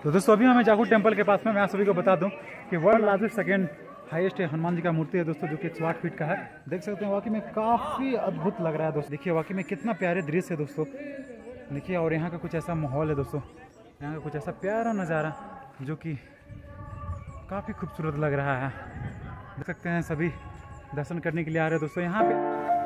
तो दोस्तों अभी हमें जाखू टेम्पल के पास में, मैं आप सभी को बता दूं कि world largest second highest Hanuman ji का मूर्ति है दोस्तों, जो कि 108 फीट का है। देख सकते हैं वाकई में काफ़ी अद्भुत लग रहा है दोस्तों। देखिए वाकई में कितना प्यारे दृश्य है दोस्तों। देखिए और यहाँ का कुछ ऐसा माहौल है दोस्तों, यहाँ का कुछ ऐसा प्यारा नज़ारा जो कि काफ़ी खूबसूरत लग रहा है। देख सकते हैं सभी दर्शन करने के लिए आ रहे हैं दोस्तों यहाँ पे।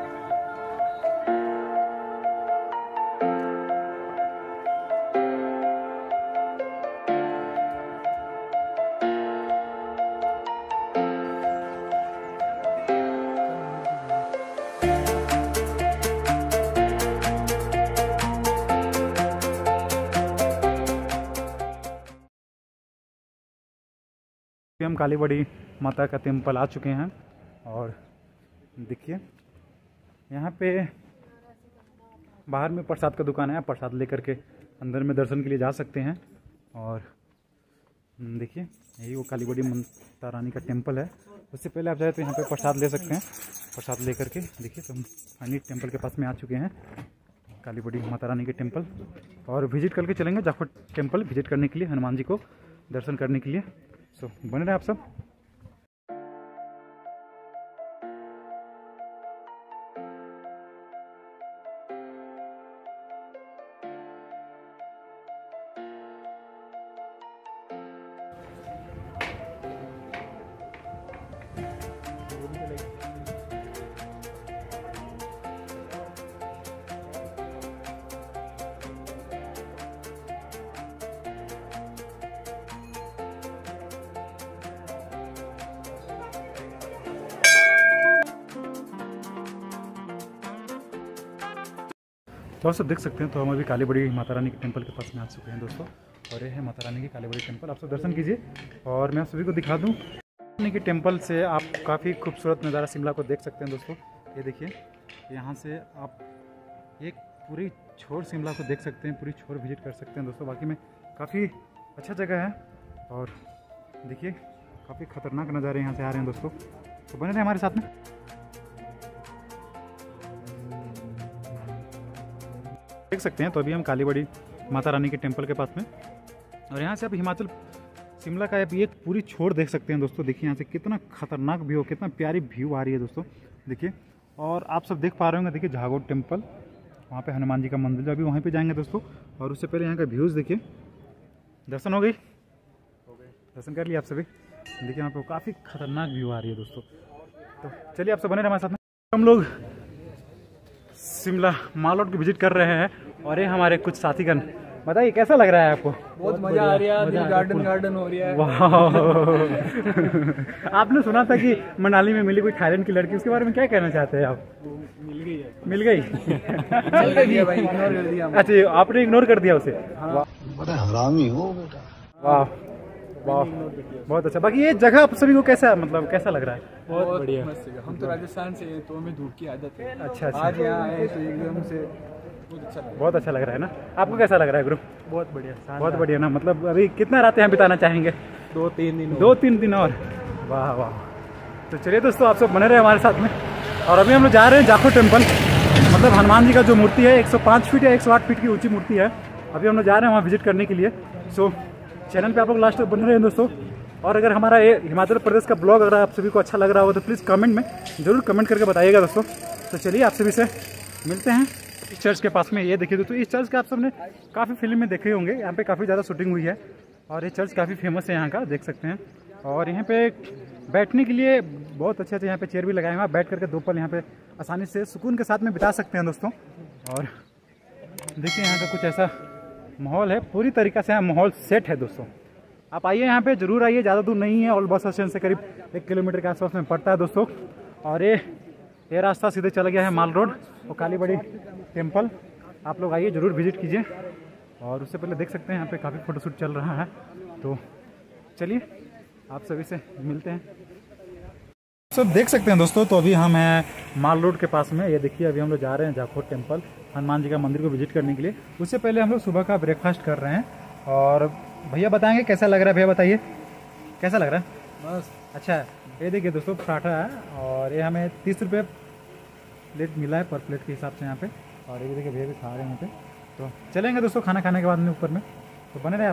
हम काली बड़ी माता का टेम्पल आ चुके हैं और देखिए यहाँ पे बाहर में प्रसाद का दुकान है, प्रसाद लेकर के अंदर में दर्शन के लिए जा सकते हैं। और देखिए यही वो काली बड़ी माता रानी का टेम्पल है। उससे पहले आप जाए तो यहाँ पे प्रसाद ले सकते हैं। प्रसाद लेकर के देखिए तो हम फाइनली टेम्पल के पास में आ चुके हैं, काली बड़ी माता रानी के टेम्पल। और विजिट करके चलेंगे जाखू टेम्पल विजिट करने के लिए, हनुमान जी को दर्शन करने के लिए। सो बने रहे आप सब। तो आप सब देख सकते हैं, तो हम अभी काली बड़ी माता रानी के टेम्पल के पास में आ चुके हैं दोस्तों। और ये है माता रानी की काली बड़ी टेम्पल, आप सब दर्शन कीजिए। और मैं आप सभी को दिखा दूं रानी के टेम्पल से आप काफ़ी खूबसूरत नज़ारा शिमला को देख सकते हैं दोस्तों। ये देखिए यहाँ से आप एक पूरी छोर शिमला को देख सकते हैं, पूरी छोर विजिट कर सकते हैं दोस्तों। बाकी में काफ़ी अच्छा जगह है और देखिए काफ़ी खतरनाक नज़ारे यहाँ से आ रहे हैं दोस्तों। तो बने रहे हमारे साथ में। देख सकते हैं तो अभी हम काली बड़ी माता रानी के टेम्पल के पास में, और यहाँ से आप हिमाचल शिमला का एक पूरी छोर देख सकते हैं दोस्तों। देखिए यहाँ से कितना खतरनाक व्यू, कितना प्यारी व्यू आ रही है दोस्तों। देखिए और आप सब देख पा रहे होंगे, देखिए जाखू टेम्पल, वहाँ पे हनुमान जी का मंदिर, जो अभी वहीं पे जाएंगे दोस्तों। और उससे पहले यहाँ का व्यूज़ देखिए। दर्शन हो गई? दर्शन कर लिया आप सभी? देखिए यहाँ पे काफ़ी खतरनाक व्यू आ रही है दोस्तों। तो चलिए आप सब बने रहे हमारे साथ में। हम लोग शिमला माल रोड की विजिट कर रहे हैं और ये हमारे कुछ साथीगण। बताइए कैसा लग रहा है आपको? बहुत मजा आ रहा है, गार्डन हो रही है। वाह आपने सुना था कि मनाली में मिली कोई थाईलैंड की लड़की, उसके बारे में क्या कहना चाहते हैं आप? मिल गई भाई, इग्नोर कर दिया। अच्छा आपने इग्नोर कर दिया उसे? बड़ा हरामी हो बेटा। वाह वाह बहुत अच्छा। बाकी ये जगह आप सभी को कैसा मतलब कैसा लग रहा है? बहुत बढ़िया। हम तो राजस्थान से हैं तो हमें धूप की आदत है। अच्छा अच्छा। आज यहाँ आए तो एकदम से बहुत अच्छा लग रहा है ना? आपको कैसा लग रहा है गुरु? बहुत बढ़िया, बहुत बढ़िया ना। मतलब अभी कितना रातें यहाँ बिताना चाहेंगे? 2-3 दिन और। वाह वाह। तो चलिए दोस्तों आप सब बने रहे हमारे साथ में। और अभी हम लोग जा रहे हैं जाखू टेम्पल, मतलब हनुमान जी का जो मूर्ति है 105 फीट या 108 फीट की ऊंची मूर्ति है। अभी हम लोग जा रहे हैं वहाँ विजिट करने के लिए। सो चैनल पे आप लोग लास्ट तक बने रहे हैं दोस्तों। और अगर हमारा ये हिमाचल प्रदेश का ब्लॉग अगर आप सभी को अच्छा लग रहा हो तो प्लीज़ कमेंट में जरूर कमेंट करके बताइएगा दोस्तों। तो चलिए आप सभी से मिलते हैं इस चर्च के पास में। ये देखिए दोस्तों, इस चर्च का आप सबने काफ़ी फिल्म में देखे होंगे, यहाँ पे काफ़ी ज़्यादा शूटिंग हुई है। और ये चर्च काफ़ी फेमस है यहाँ का, देख सकते हैं। और यहाँ पे बैठने के लिए बहुत अच्छे अच्छे यहाँ पे चेयर भी लगाए हुए हैं, बैठ करके 2 पल यहाँ पे आसानी से सुकून के साथ में बिता सकते हैं दोस्तों। और देखिए यहाँ का कुछ ऐसा माहौल है, पूरी तरीक़े से यहाँ माहौल सेट है दोस्तों। आप आइए यहाँ पे जरूर आइए, ज़्यादा दूर नहीं है, और बस स्टैंड से करीब 1 किलोमीटर के आसपास में पड़ता है दोस्तों। और ये रास्ता सीधे चला गया है माल रोड और काली बड़ी टेम्पल। आप लोग आइए जरूर विजिट कीजिए। और उससे पहले देख सकते हैं यहाँ पे काफ़ी फ़ोटोशूट चल रहा है। तो चलिए आप सभी से मिलते हैं। सब देख सकते हैं दोस्तों, तो अभी हम हैं माल रोड के पास में। ये देखिए अभी हम लोग जा रहे हैं जाखू टेम्पल, हनुमान जी का मंदिर को विजिट करने के लिए। उससे पहले हम लोग सुबह का ब्रेकफास्ट कर रहे हैं। और भैया बताएंगे कैसा लग रहा है? भैया बताइए कैसा लग रहा है? बस अच्छा। ये देखिए दोस्तों पराठा है और ये हमें 30 रुपये प्लेट मिला है पर प्लेट के हिसाब से यहाँ पे। और ये देखिए भैया भी खा रहे हैं यहाँ पे। तो चलेंगे दोस्तों खाना खाने के बाद में ऊपर में। तो बने रहे आप सब।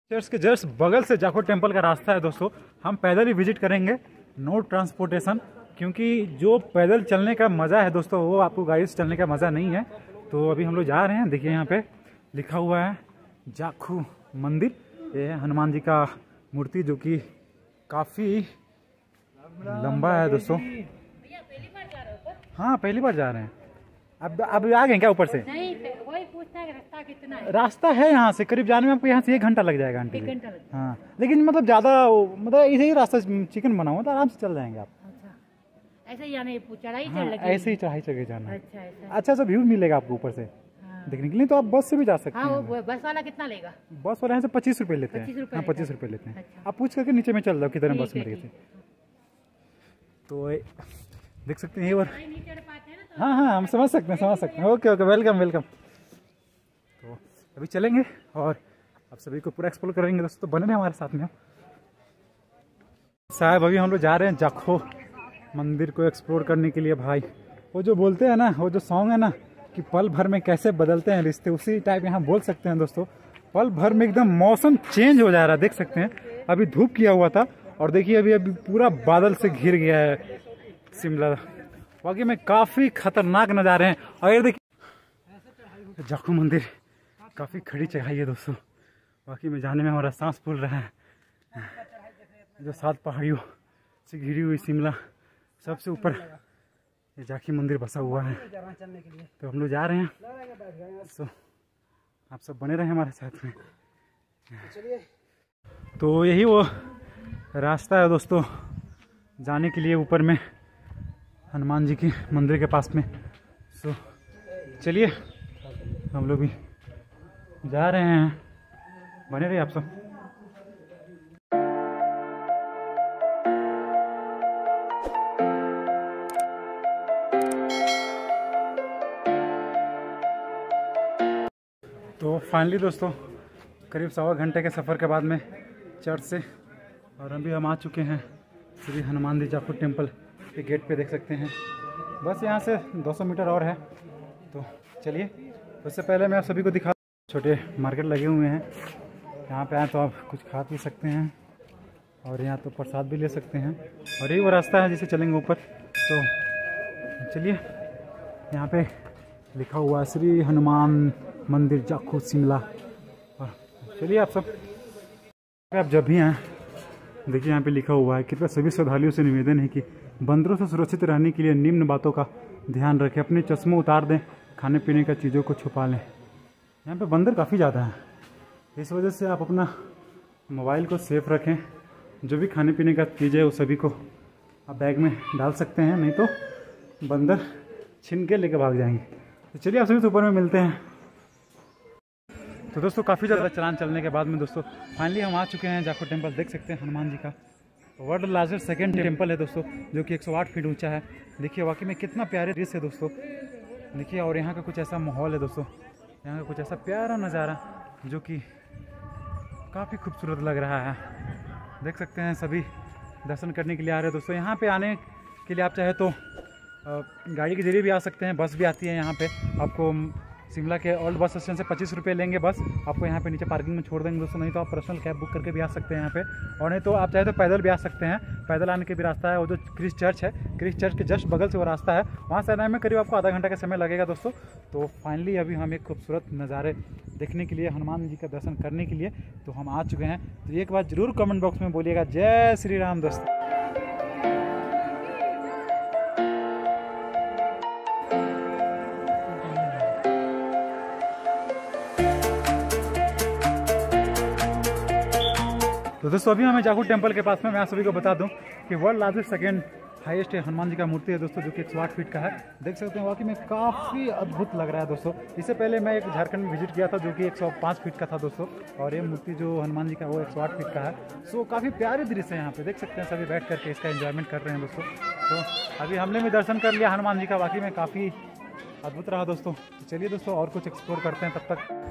चर्च के जस्ट बगल से जाखो टेम्पल का रास्ता है दोस्तों। हम पैदल ही विजिट करेंगे, नो ट्रांसपोर्टेशन, क्योंकि जो पैदल चलने का मज़ा है दोस्तों वो आपको गाड़ी से चलने का मज़ा नहीं है। तो अभी हम लोग जा रहे हैं। देखिए यहाँ पे लिखा हुआ है जाखू मंदिर। ये है हनुमान जी का मूर्ति जो कि काफ़ी लंबा है दोस्तों। हाँ पहली बार जा रहे हैं। अब आ गए क्या ऊपर से? नहीं, वही पूछता है रास्ता कितना है। रास्ता है यहाँ से करीब जाने में आपको यहाँ से 1 घंटा लग जाएगा आंटी। 1 घंटा लग जाएगा। हाँ लेकिन मतलब ज़्यादा मतलब ऐसे ही रास्ता चिकन बना हुआ तो आराम से चल जाएंगे आप। अच्छा ऐसे ही जाने चढ़ाई चढ़ लगी। ऐसे ही चढ़ाई चढ़ के जाना। अच्छा ऐसा। अच्छा सा व्यू मिलेगा आपको ऊपर से देखने के लिए। तो आप बस से भी जा सकते हाँ हैं। वो बस वाला कितना लेगा? बस वाले यहाँ से 25 रुपये लेते हैं। 25 रुपये हाँ लेता 25 रुपये लेते हैं। अच्छा। आप पूछ करके नीचे में चल जाओ कितने ठीक बस है, में ठीक। तो देख सकते हैं। और नहीं चढ़ पाते हैं ना तो। हाँ हाँ हम समझ सकते हैं। Okay okay welcome welcome. तो अभी चलेंगे और आप सभी को पूरा एक्सप्लोर करेंगे दोस्तों। तो बने रहे हमारे साथ में साहब। अभी हम लोग जा रहे हैं जाखो मंदिर को एक्सप्लोर करने के लिए। भाई वो जो बोलते हैं ना, वो जो सॉन्ग है ना कि पल भर में कैसे बदलते हैं रिश्ते, उसी टाइप यहाँ बोल सकते हैं दोस्तों। पल भर में एकदम मौसम चेंज हो जा रहा है, देख सकते हैं। अभी धूप किया हुआ था और देखिए अभी पूरा बादल से घिर गया है शिमला। वाकई में काफी खतरनाक नज़ारे हैं। और ये देखिए जाखू मंदिर काफी खड़ी चढ़ाई है दोस्तों। वाकई में जाने में हमारा सांस फूल रहा है। जो 7 पहाड़ियों से घिरी हुई शिमला, सबसे ऊपर ये जाखी मंदिर बसा हुआ है। तो हम लोग जा रहे हैं। सो आप सब बने रहे हमारे साथ में। तो यही वो रास्ता है दोस्तों जाने के लिए ऊपर में हनुमान जी की मंदिर के पास में। सो चलिए हम लोग भी जा रहे हैं। बने रहिए आप सब। तो फाइनली दोस्तों करीब 1.25 घंटे के सफ़र के बाद में चर्च से और अभी हम आ चुके हैं श्री हनुमान जी जाखू टेम्पल के गेट पे, देख सकते हैं। बस यहाँ से 200 मीटर और है। तो चलिए उससे पहले मैं आप सभी को दिखा, छोटे मार्केट लगे हुए हैं यहाँ पे आए तो आप कुछ खा पी सकते हैं और यहाँ तो प्रसाद भी ले सकते हैं। और यही वो रास्ता है जिसे चलेंगे ऊपर। तो चलिए यहाँ पे लिखा हुआ श्री हनुमान मंदिर जाखू शिमला। और चलिए आप सब आप जब भी आएँ देखिए यहाँ पे लिखा हुआ है कृपया सभी श्रद्धालुओं से निवेदन है कि बंदरों से सुरक्षित रहने के लिए निम्न बातों का ध्यान रखें। अपने चश्मे उतार दें, खाने पीने का चीज़ों को छुपा लें। यहाँ पे बंदर काफ़ी ज़्यादा है, इस वजह से आप अपना मोबाइल को सेफ रखें। जो भी खाने पीने का चीज़ है वो सभी को आप बैग में डाल सकते हैं, नहीं तो बंदर छीन के लेके भाग जाएंगे। तो चलिए आप सभी ऊपर में मिलते हैं। तो दोस्तों काफ़ी ज़्यादा चलान चलने के बाद में दोस्तों फाइनली हम आ चुके हैं जाखू टेम्पल। देख सकते हैं हनुमान जी का वर्ल्ड लार्जेस्ट सेकेंड टेम्पल है दोस्तों, जो कि 108 फीट ऊंचा है। देखिए वाकई में कितना प्यारे दृश्य है दोस्तों। देखिए और यहाँ का कुछ ऐसा माहौल है दोस्तों, यहाँ का कुछ ऐसा प्यारा नज़ारा जो कि काफ़ी खूबसूरत लग रहा है। देख सकते हैं सभी दर्शन करने के लिए आ रहे हैं दोस्तों। यहाँ पे आने के लिए आप चाहे तो गाड़ी के जरिए भी आ सकते हैं, बस भी आती है यहाँ पे। आपको शिमला के ओल्ड बस स्टैंड से 25 रुपये लेंगे बस, आपको यहाँ पे नीचे पार्किंग में छोड़ देंगे दोस्तों। नहीं तो आप पर्सनल कैब बुक करके भी आ सकते हैं यहाँ पे, और नहीं तो आप चाहे तो पैदल भी आ सकते हैं। पैदल आने के भी रास्ता है। वो जो क्रिस चर्च है, क्रिस चर्च के जस्ट बगल से वो रास्ता है, वहाँ से आने में करीब आपको आधा घंटा का समय लगेगा दोस्तों। तो फाइनली अभी हम एक खूबसूरत नज़ारे देखने के लिए, हनुमान जी का दर्शन करने के लिए तो हम आ चुके हैं। तो एक बात ज़रूर कमेंट बॉक्स में बोलिएगा, जय श्री राम दोस्तों। तो दोस्तों अभी हमें जाखू टेम्पल के पास में, मैं आप सभी को बता दूं कि world largest second highest Hanuman ji का मूर्ति है दोस्तों, जो कि 108 फीट का है। देख सकते हैं वाकई में काफ़ी अद्भुत लग रहा है दोस्तों। इससे पहले मैं एक झारखंड में विजिट किया था जो कि 105 फीट का था दोस्तों, और ये मूर्ति जो हनुमान जी का वो 108 फीट का है। सो काफ़ी प्यारे दृश्य है यहाँ पे, देख सकते हैं सभी बैठ करके इसका एंजॉयमेंट कर रहे हैं दोस्तों। तो अभी हमने भी दर्शन कर लिया हनुमान जी का, वाकई में काफ़ी अद्भुत रहा दोस्तों। तो चलिए दोस्तों और कुछ एक्सप्लोर करते हैं तब तक।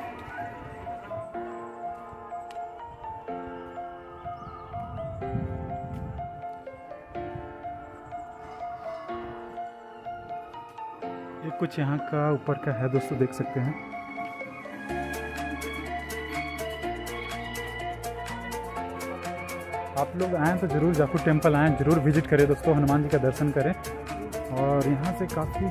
ये कुछ यहाँ का ऊपर का है दोस्तों, देख सकते हैं। आप लोग आएँ तो ज़रूर जाखू टेम्पल आएँ, ज़रूर विजिट करें दोस्तों, हनुमान जी का दर्शन करें। और यहाँ से काफ़ी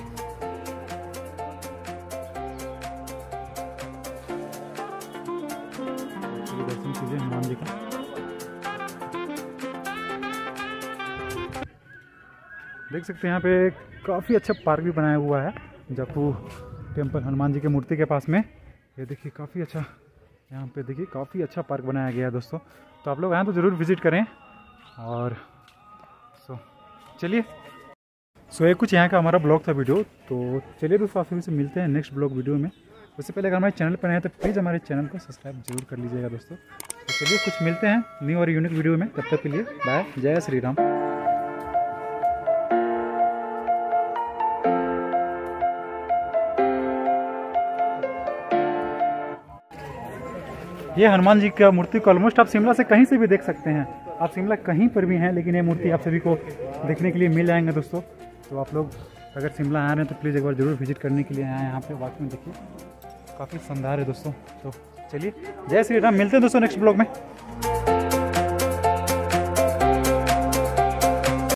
दर्शन कीजिए हनुमान जी का। देख सकते हैं यहाँ पे काफ़ी अच्छा पार्क भी बनाया हुआ है जाखू टेम्पल हनुमान जी के मूर्ति के पास में। ये देखिए काफ़ी अच्छा, यहाँ पे देखिए काफ़ी अच्छा पार्क बनाया गया है दोस्तों। तो आप लोग आएँ तो ज़रूर विजिट करें। और चलिए ये कुछ यहाँ का हमारा ब्लॉग था वीडियो। तो चलिए दोस्तों आप सभी से मिलते हैं नेक्स्ट ब्लॉग वीडियो में। उससे पहले अगर हमारे चैनल पर आए तो प्लीज़ हमारे चैनल को सब्सक्राइब जरूर कर लीजिएगा दोस्तों। तो चलिए कुछ मिलते हैं न्यू और यूनिक वीडियो में, तब तक के लिए बाय, जय श्री राम। ये हनुमान जी का मूर्ति को ऑलमोस्ट आप शिमला से कहीं से भी देख सकते हैं। आप शिमला कहीं पर भी हैं, लेकिन ये मूर्ति आप सभी को देखने के लिए मिल जाएंगे दोस्तों। तो आप लोग अगर शिमला आ रहे हैं तो प्लीज़ एक बार ज़रूर विजिट करने के लिए आए। यहाँ पे वाकई में देखिए काफ़ी शानदार है दोस्तों। तो चलिए जय श्री राम, मिलते हैं दोस्तों नेक्स्ट ब्लॉग में।